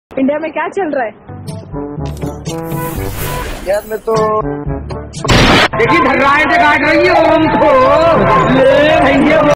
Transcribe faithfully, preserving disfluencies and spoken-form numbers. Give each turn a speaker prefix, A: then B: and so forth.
A: India में क्या चल रहा है?
B: इंडिया में तो
C: देखिए धर्राएं से काट रही है ओम को ले भैया।